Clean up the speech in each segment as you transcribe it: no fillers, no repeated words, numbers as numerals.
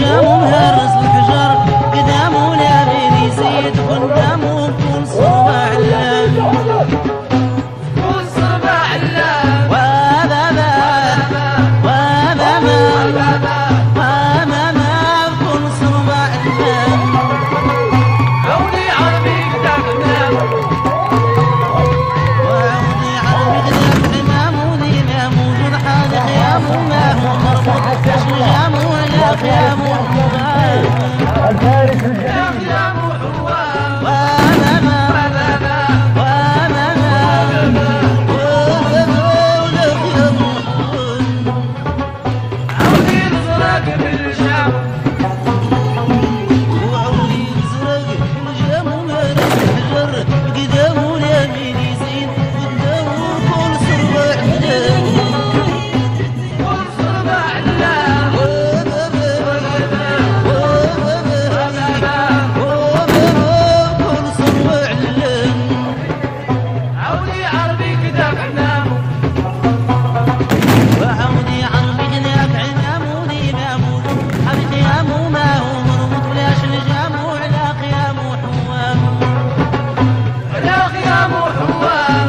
جامو مهرس الحجر قدامه لابين يزيد قدامه كل صباح اللام كل صباح اللام وهذا وهذا وهذا كل صباح اللام عودي عربي قدام وعودي عربي قدام حمامه ذينام وجود حاذق يامو ما هو مربوط جامو يا خيامو الفارس الجديد يا ابو حوام وانا عودي الزرق بالجام وعودي الزرق بالجام ومارس الحجر قدامه اليمين يزيد قدامه كل صباح اللام كل صباح اللام عودي عربي كذاك عنامو وعودي عربي كذاك عنامو دينامو حبي خيامو ما هو مربوط ولاش الجامو على خيامو حوام على خيامو حوام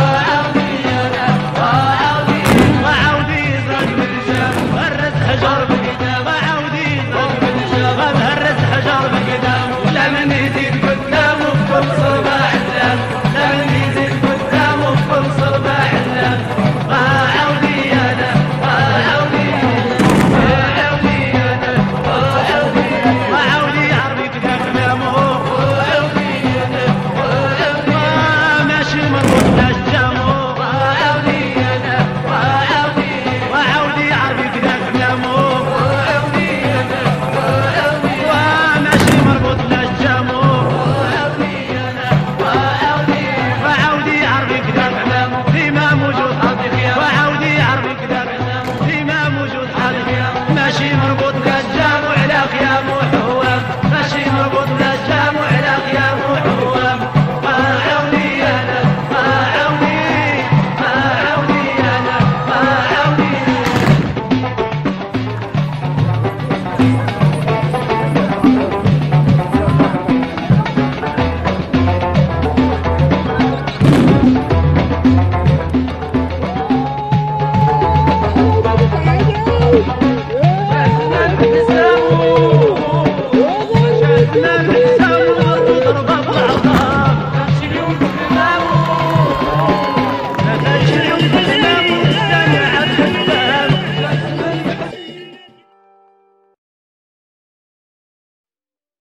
حجر